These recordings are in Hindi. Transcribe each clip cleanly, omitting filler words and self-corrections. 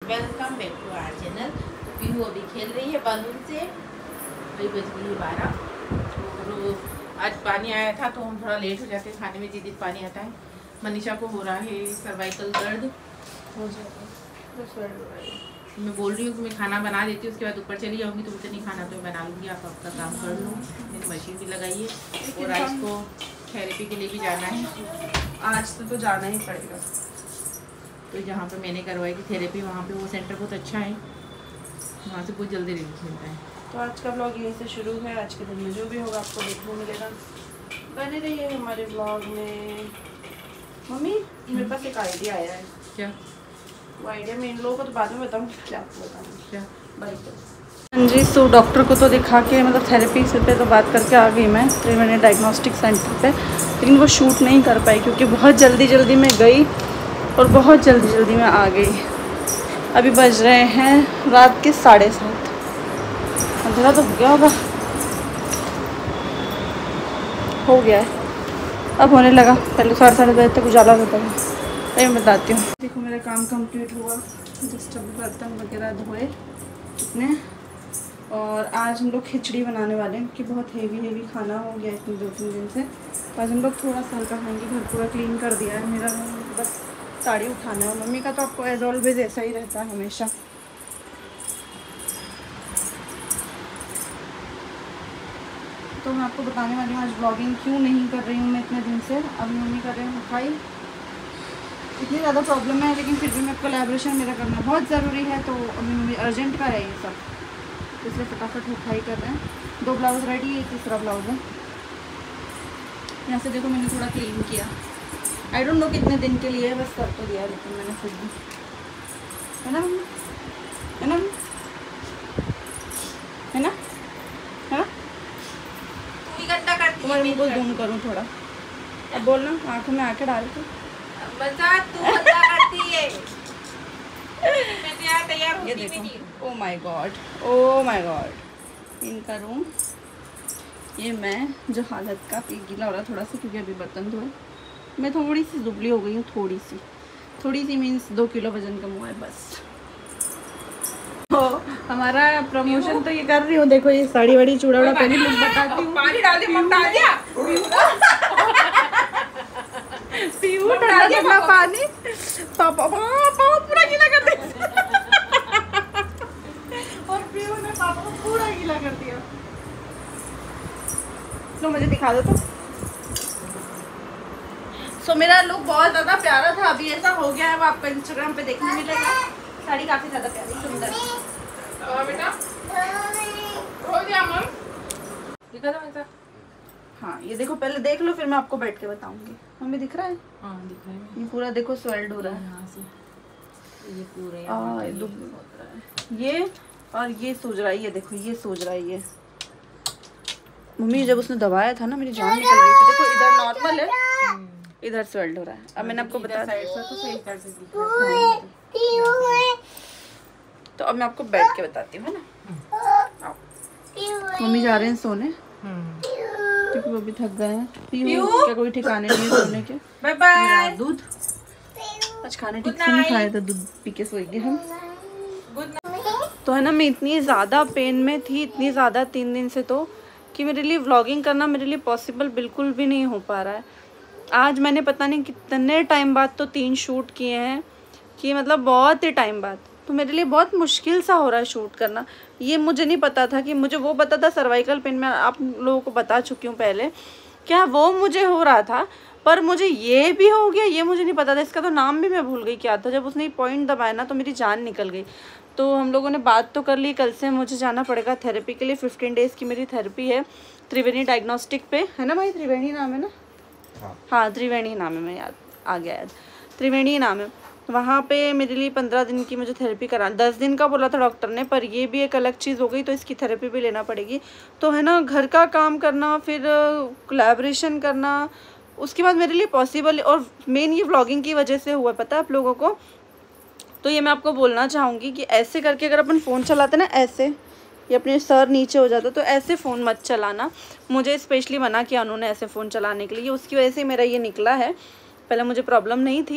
Welcome back to our channel. तो पीहू अभी खेल रही है बलून से। अभी बज गई है 12। और आज पानी आया था तो हम थोड़ा लेट हो जाते हैं खाने में, जिस दिन पानी आता है। मनीषा को हो रहा है सर्वाइकल दर्द हो जाता है। मैं बोल रही हूँ कि मैं खाना बना देती हूँ, उसके बाद ऊपर चली जाऊँगी। तो मुझे नहीं खाना तो मैं बना लूँगी, आप आपका काम कर लो। मेरी मशीन भी लगाई है और आज को थेरेपी के लिए भी जाना है। आज तो जाना ही पड़ेगा। तो जहाँ पे मैंने करवाई थी थेरेपी, वहाँ पे वो सेंटर बहुत अच्छा है, वहाँ से बहुत जल्दी रिलीफ मिलता है। तो आज का ब्लॉग यहीं से शुरू है। आज के दिन में जो भी होगा आपको देखने मिलेगा। बने रहिए हमारे ब्लॉग में। मम्मी मेरे पास एक आइडिया आया है। क्या वो आइडिया मैं इन लोगों को तो बाद में बताऊँगी, क्या आपको बताऊँगी। क्या हाँ जी, सो डॉक्टर को तो दिखा के मतलब थेरेपी से पे तो बात करके आ गई मैं त्रिवेणी डायग्नोस्टिक सेंटर पे, लेकिन वो शूट नहीं कर पाई क्योंकि बहुत जल्दी में गई और बहुत जल्दी में आ गई। अभी बज रहे हैं रात के 7:30। अंधेरा तो हो गया होगा, हो गया है, अब होने लगा। पहले 7:30 बजे तक उजाला होता है। अभी मैं बताती हूँ। देखो मेरा काम कंप्लीट हुआ, जस्ट अभी बर्तन वगैरह धोए इतने। और आज हम लोग खिचड़ी बनाने वाले हैं क्योंकि बहुत हेवी खाना हो गया इतने 2-3 दिन से। तो आज हम लोग थोड़ा सा हल्का खाएंगे। घर पूरा क्लीन कर दिया है मेरा, बस साड़ी उठाना है। मम्मी का तो आपको एज ऑलवेज ऐसा ही रहता है हमेशा। तो मैं आपको बताने वाली हूँ आज ब्लॉगिंग क्यों नहीं कर रही हूँ मैं इतने दिन से। अभी मम्मी कर रहे हैं मिठाई, इतनी ज़्यादा प्रॉब्लम है लेकिन फिर भी मैं कोलैबोरेशन मेरा करना बहुत ज़रूरी है। तो अभी मम्मी अर्जेंट का है ये सब, तो इसलिए फटाफट मिठाई कर रहे हैं। 2 ब्लाउज़ रेडी है, तीसरा ब्लाउज़ है। यहाँ से देखो मैंने थोड़ा क्लीन किया। आई डोंट नो कितने दिन के लिए, बस कर तो दिया लेकिन मैंने फिर भी, है ना मम्मी, है ना मम्मी, है ना, है ना। तुम्हारे मुँह को जूम करूँ थोड़ा, अब बोलना। आँखों में आके डाल के ये देखो। Oh my god, oh my god. इनका रूम, ये मैं जो हालत का गीला हो रहा थोड़ा सा क्योंकि अभी बर्तन धोए। मैं थोड़ी सी दुबली हो गई हूँ, थोड़ी सी मीन्स 2 किलो वजन कम हुआ है बस। तो हमारा प्रमोशन तो ये कर रही हूँ। देखो ये साड़ी वाड़ी चूड़ा वूड़ा पहनी, लोग बताती हूँ। पानी डाल दे, पीहू ठंडा पानी, पापा पूरा गीला कर दिया। और पीहू ने पापा को पूरा गीला कर दिया। तो मुझे दिखा दो तो। सो मेरा लुक बहुत ज़्यादा प्यारा था, अभी ऐसा हो गया है, वो आपको इंस्टाग्राम पे देखने मिलेगा। साड़ी काफ़ी ज़्यादा प्यारी सुंदर। बेटा हो गया मम, दिखा दो ऐसा। हाँ ये देखो, पहले देख लो फिर मैं आपको बैठ के बताऊंगी। मम्मी दिख रहा है? हाँ दिख रहा है। ये पूरा देखो स्वेल्ड हो रहा है यहाँ से, ये पूरे दुख होता है ये। और ये सूज रहा है, ये देखो ये सूज रहा है ये। मम्मी जब उसने दबाया था ना मेरी जान निकल गई थी। देखो इधर नॉर्मल है, इधर स्वेल्ड हो रहा है। अब मैंने आपको बताया तो अब मैं आपको बैठ के बताती हूँ, है ना। मम्मी जा रहे हैं सोने क्योंकि वो भी थक गए हैं। पीहू क्या कोई ठिकाने नहीं है सोने के। Bye bye. दूध आज खाने ठीक से नहीं खाया था, दूध पी के सोएंगे हम। तो है ना, मैं इतनी ज़्यादा पेन में थी, इतनी ज़्यादा 3 दिन से, तो कि मेरे लिए व्लॉगिंग करना मेरे लिए पॉसिबल बिल्कुल भी नहीं हो पा रहा है। आज मैंने पता नहीं कितने टाइम बाद तो 3 शूट किए हैं, कि मतलब बहुत ही टाइम बाद। तो मेरे लिए बहुत मुश्किल सा हो रहा है शूट करना। ये मुझे नहीं पता था कि मुझे वो पता था सर्वाइकल पेन, मैं आप लोगों को बता चुकी हूँ पहले, क्या वो मुझे हो रहा था, पर मुझे ये भी हो गया ये मुझे नहीं पता था। इसका तो नाम भी मैं भूल गई क्या था। जब उसने पॉइंट दबाया ना तो मेरी जान निकल गई। तो हम लोगों ने बात तो कर ली, कल से मुझे जाना पड़ेगा थेरेपी के लिए। 15 डेज़ की मेरी थेरेपी है त्रिवेणी डायग्नोस्टिक पे, है ना भाई? त्रिवेणी नाम है ना? हाँ त्रिवेणी नाम है, मैं याद आ गया याद, त्रिवेणी नाम है। वहाँ पे मेरे लिए 15 दिन की मुझे थेरेपी करा, 10 दिन का बोला था डॉक्टर ने, पर ये भी एक अलग चीज़ हो गई तो इसकी थेरेपी भी लेना पड़ेगी। तो है ना, घर का काम करना, फिर कोलैबोरेशन करना, उसके बाद मेरे लिए पॉसिबल, और मेन ये व्लॉगिंग की वजह से हुआ, पता है आप लोगों को। तो ये मैं आपको बोलना चाहूँगी कि ऐसे करके अगर अपन फ़ोन चलाते ना ऐसे, ये अपने सर नीचे हो जाता, तो ऐसे फ़ोन मत चलाना। मुझे स्पेशली मना किया उन्होंने ऐसे फ़ोन चलाने के लिए, उसकी वजह से मेरा ये निकला है। पहले मुझे प्रॉब्लम नहीं थी,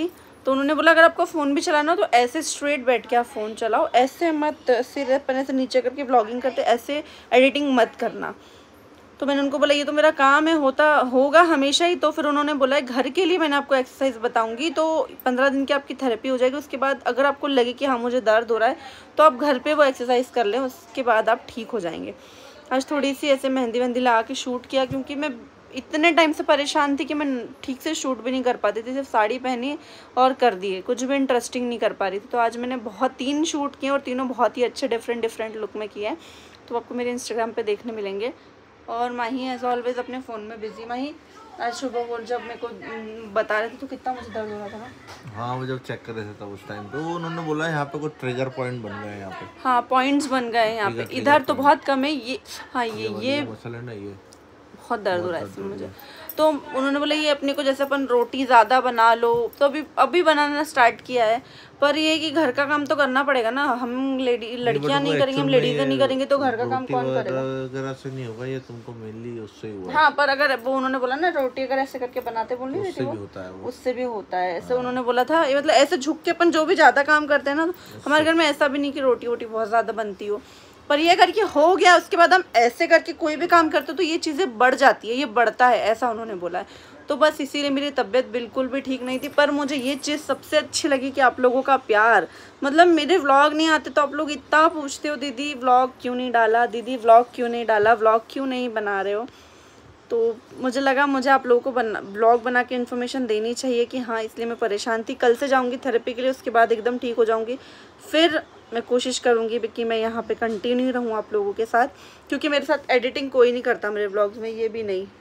तो उन्होंने बोला अगर आपको फ़ोन भी चलाना हो तो ऐसे स्ट्रेट बैठ के आप फ़ोन चलाओ, ऐसे मत सिर अपने से नीचे करके व्लॉगिंग करते, ऐसे एडिटिंग मत करना। तो मैंने उनको बोला ये तो मेरा काम है, होगा हमेशा ही। तो फिर उन्होंने बोला घर के लिए मैंने आपको एक्सरसाइज बताऊंगी, तो 15 दिन की आपकी थेरेपी हो जाएगी। उसके बाद अगर आपको लगे कि हाँ मुझे दर्द हो रहा है तो आप घर पे वो एक्सरसाइज कर लें, उसके बाद आप ठीक हो जाएंगे। आज थोड़ी सी ऐसे मेहंदी वहंदी लगा के शूट किया, क्योंकि मैं इतने टाइम से परेशान थी कि मैं ठीक से शूट भी नहीं कर पाती थी, सिर्फ साड़ी पहनी और कर दिए, कुछ भी इंटरेस्टिंग नहीं कर पा रही थी। तो आज मैंने 3 शूट किए और तीनों बहुत ही अच्छे डिफरेंट लुक में किए हैं, तो आपको मेरे इंस्टाग्राम पे देखने मिलेंगे। और माही एज ऑलवेज अपने फ़ोन में बिजी। माही आज सुबह वो जब मेरे को बता रहे थे तो कितना मुझे दर्द हो रहा था ना। हाँ वो जब चेक कर रहे थे तब उस टाइम पे उन्होंने बोला यहाँ पे कुछ ट्रिगर पॉइंट बन गए यहाँ पे। हाँ पॉइंट्स बन गए यहाँ पे, इधर तो बहुत कम है ये। हाँ ये मसल है ना, ये बहुत दर्द हो रहा है इसमें मुझे। तो उन्होंने बोला ये अपने को जैसे अपन रोटी ज़्यादा बना लो, तो अभी बनाना स्टार्ट किया है। पर ये कि घर का काम तो करना पड़ेगा ना, हम लड़कियां नहीं करेंगे, हम लेडीज़ें नहीं करेंगे तो घर का काम कौन करेगा? अगर से नहीं होगा, ये तुमको मेनली उससे ही हुआ। हाँ पर अगर वो उन्होंने बोला ना रोटी अगर ऐसे करके बनाते बोल नहीं उससे भी होता है, उससे भी होता है ऐसे। उन्होंने बोला था ये मतलब ऐसे झुक के अपन जो भी ज़्यादा काम करते हैं ना, तो हमारे घर में ऐसा भी नहीं कि रोटी वोटी बहुत ज़्यादा बनती हो, पर ये करके हो गया। उसके बाद हम ऐसे करके कोई भी काम करते तो ये चीज़ें बढ़ जाती है, ये बढ़ता है, ऐसा उन्होंने बोला है। तो बस इसीलिए मेरी तबीयत बिल्कुल भी ठीक नहीं थी। पर मुझे ये चीज़ सबसे अच्छी लगी कि आप लोगों का प्यार, मतलब मेरे व्लॉग नहीं आते तो आप लोग इतना पूछते हो दीदी व्लॉग क्यों नहीं डाला, दीदी व्लॉग क्यों नहीं डाला, व्लॉग क्यों नहीं बना रहे हो। तो मुझे लगा मुझे आप लोगों को व्लॉग बना के इन्फॉर्मेशन देनी चाहिए कि हाँ, इसलिए मैं परेशान थी। कल से जाऊँगी थेरेपी के लिए, उसके बाद एकदम ठीक हो जाऊँगी। फिर मैं कोशिश करूँगी कि मैं यहाँ पे कंटिन्यू रहूँ आप लोगों के साथ, क्योंकि मेरे साथ एडिटिंग कोई नहीं करता मेरे व्लॉग्स में, ये भी नहीं,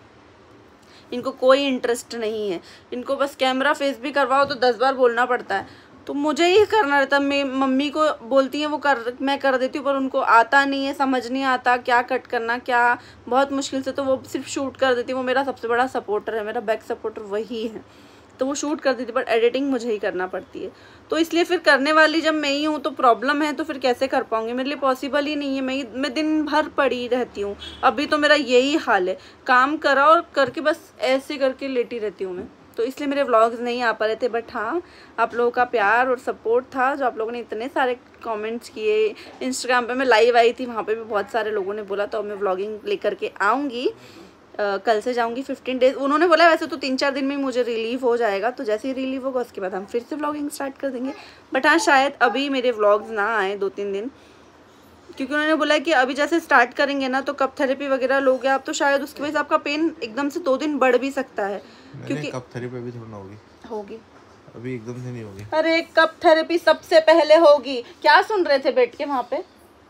इनको कोई इंटरेस्ट नहीं है। इनको बस कैमरा फेस भी करवाओ तो 10 बार बोलना पड़ता है, तो मुझे ही करना रहता है। मैं मम्मी को बोलती हैं वो मैं कर देती हूँ, पर उनको आता नहीं है, समझ नहीं आता क्या कट करना क्या, बहुत मुश्किल से। तो वो सिर्फ शूट कर देती है, वो मेरा सबसे बड़ा सपोर्टर है, मेरा बैक सपोर्टर वही है। तो वो शूट कर देती, बट एडिटिंग मुझे ही करना पड़ती है। तो इसलिए फिर करने वाली जब मैं ही हूँ तो प्रॉब्लम है, तो फिर कैसे कर पाऊँगी, मेरे लिए पॉसिबल ही नहीं है। मैं दिन भर पड़ी रहती हूँ, अभी तो मेरा यही हाल है, काम करा और करके बस ऐसे करके लेटी रहती हूँ मैं। तो इसलिए मेरे व्लॉग्स नहीं आ पा रहे थे। बट हाँ, आप लोगों का प्यार और सपोर्ट था, जो आप लोगों ने इतने सारे कमेंट्स किए। इंस्टाग्राम पे मैं लाइव आई थी, वहाँ पे भी बहुत सारे लोगों ने बोला, तो मैं व्लॉगिंग लेकर के आऊँगी। कल से जाऊंगी 15 डेज उन्होंने बोला। वैसे तो 3-4 दिन में मुझे रिलीव हो जाएगा, तो जैसे ही रिलीव होगा उसके बाद हम फिर से व्लॉगिंग स्टार्ट कर देंगे। बट हाँ, शायद अभी मेरे व्लॉग्स ना आए 2-3 दिन, क्योंकि उन्होंने बोला कि अभी जैसे स्टार्ट करेंगे ना तो कप थेरेपी वगैरह लोगे आप, तो शायद उसकी वजह से आपका पेन एकदम से 2 दिन बढ़ भी सकता है। क्योंकि कप थेरेपी अभी थोड़ा होगी, अभी एकदम से नहीं होगी। अरे कप थेरेपी सबसे पहले होगी। क्या सुन रहे थे बैठ के वहाँ पे?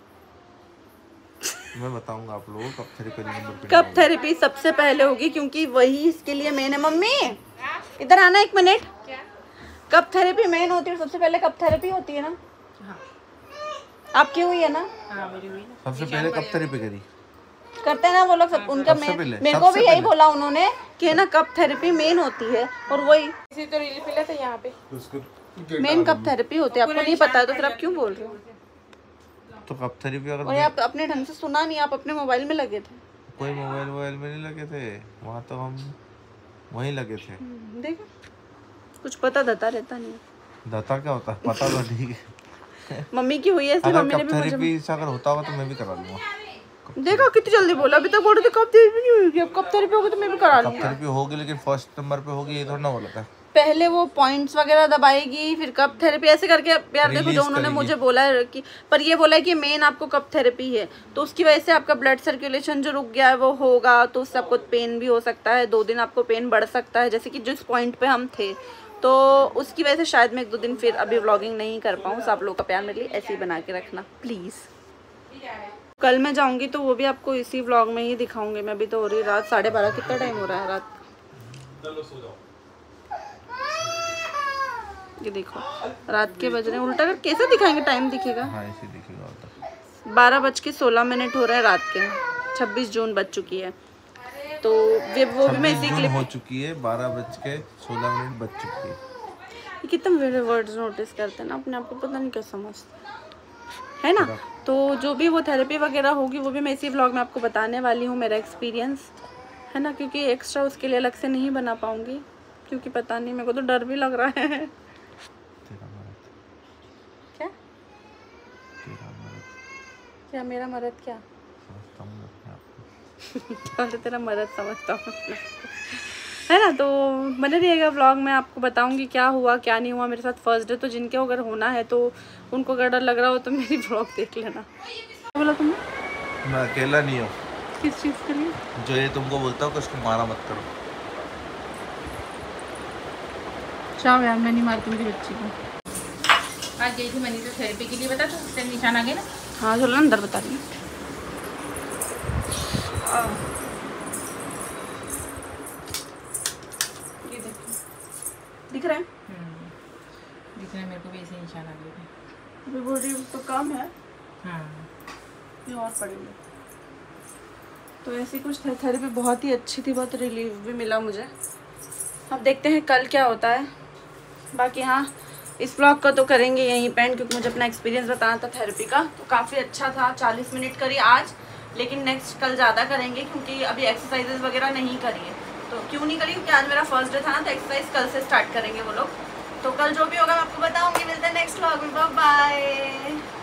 मैं बताऊंगा आप लोगों को कप थेरेपी सबसे पहले होगी, क्योंकि वही इसके लिए मेन है। मम्मी इधर आना 1 मिनट। कप थेरेपी मेन होती है, सबसे पहले कप थेरेपी होती है ना। हाँ। आपकी हुई है ना? हाँ मेरी हुई ना। सबसे पहले कप थेरेपी करी करते हैं ना वो लोग सब, उनका मेरे को भी यही बोला उन्होंने कि ना कप थेरेपी मेन होती है, और वही इसी तो रिलीफ मिला था यहाँ पे, मेन कप थेरेपी होती है। आपको नहीं पता है तो फिर आप क्यों बोल रहे हो? तो कप थेरेपी अगर और आप अपने ढंग से सुना नहीं, आप अपने मोबाइल में लगे थे। कोई मोबाइल में नहीं लगे थे, वहाँ तो हम वहीं लगे थे। देखो कुछ पता दता रहता नहीं। दता क्या होता है पता तो ठीक है। मम्मी की हुई है ऐसे, मम्मी ने भी मुझे थेरेपी अगर होता होगा तो मैं भी करा लूंगा। देखो कितनी जल्दी बोला, अभी तक बोल रहे थे कब थेरेपी नहीं होगी, अब कब थेरेपी होगी तो मैं भी करा लूंगा। कप थेरेपी होगी लेकिन फर्स्ट नंबर पे होगी, ये थोड़ा ना बोला था। पहले वो पॉइंट्स वगैरह दबाएगी, फिर कप थेरेपी, ऐसे करके। यार देखो जो उन्होंने मुझे बोला है कि, पर ये बोला है कि मेन आपको कप थेरेपी है, तो उसकी वजह से आपका ब्लड सर्कुलेशन जो रुक गया है वो होगा, तो उससे आपको पेन भी हो सकता है। 2 दिन आपको पेन बढ़ सकता है, जैसे कि जिस पॉइंट पे हम थे, तो उसकी वजह से शायद मैं 1-2 दिन फिर अभी व्लॉगिंग नहीं कर पाऊँ। तो आप लोगों का प्यार मेरे लिए ऐसे ही बना के रखना प्लीज़। कल मैं जाऊँगी तो वो भी आपको इसी व्लॉग में ही दिखाऊंगी मैं। अभी तो हो रही रात 12:30, कितना टाइम हो रहा है रात? ये देखो रात के बज रहे हैं, उल्टा कर कैसे दिखाएंगे, टाइम दिखेगा। हाँ, ऐसे दिखेगा। 12:16 हो रहे हैं रात के, 26 जून बज चुकी है। तो वो भी मैं इसी क्लिप हो चुकी है, 12:16 बज चुकी है। कितने मेरे वर्ड्स नोटिस करते हैं ना अपने आप को, पता नहीं क्या समझते है ना। तो जो भी वो थेरेपी वगैरह होगी वो भी मैं इसी व्लॉग में आपको बताने वाली हूँ, मेरा एक्सपीरियंस है ना, क्योंकि एक्स्ट्रा उसके लिए अलग से नहीं बना पाऊँगी, क्योंकि पता नहीं, मेरे को तो डर भी लग रहा है। तेरा मर्द क्या मेरा मर्द क्या? समझता हूँ अपने आप को। तो तेरा मर्द समझता हूँ है ना। तो बने रहिएगा व्लॉग में, आपको बताऊंगी क्या हुआ क्या नहीं हुआ मेरे साथ फर्स्ट डे। तो जिनके अगर होना है तो उनको अगर डर लग रहा हो तो मेरी व्लॉग देख लेना। क्या बोला तुमने? मैं अकेला नहीं हूँ। किस चीज़ के लिए? जो ये तुमको बोलता हूँ कि उसको मारा मत करो। चाहो यार, मैं नहीं मारती मेरी बच्ची को। आज गई थी मनीषा थेरेपी के लिए, बता तो उससे निशान आ गए ना। हाँ चलो अंदर बता रही हूँ। ये देखो दिख रहा है? दिख रहा है मेरे को भी, ऐसे निशान आ गए थे। अभी बोल रही हूँ तो कम है, हाँ ये और पड़ेंगे। तो ऐसी कुछ थेरेपी बहुत ही अच्छी थी, बहुत रिलीफ भी मिला मुझे। अब देखते हैं कल क्या होता है। बाकी हाँ, इस ब्लॉग को तो करेंगे यहीं पे एंड, क्योंकि मुझे अपना एक्सपीरियंस बताना था थेरेपी का। तो काफ़ी अच्छा था, 40 मिनट करी आज, लेकिन नेक्स्ट कल ज़्यादा करेंगे क्योंकि अभी एक्सरसाइजेज वगैरह नहीं करी है। तो क्यों नहीं करी? क्योंकि आज मेरा फर्स्ट डे था ना, तो एक्सरसाइज कल से स्टार्ट करेंगे वो लोग। तो कल जो भी होगा मैं आपको बताऊँगी। मिलते हैं नेक्स्ट ब्लॉग में, बाय बाय।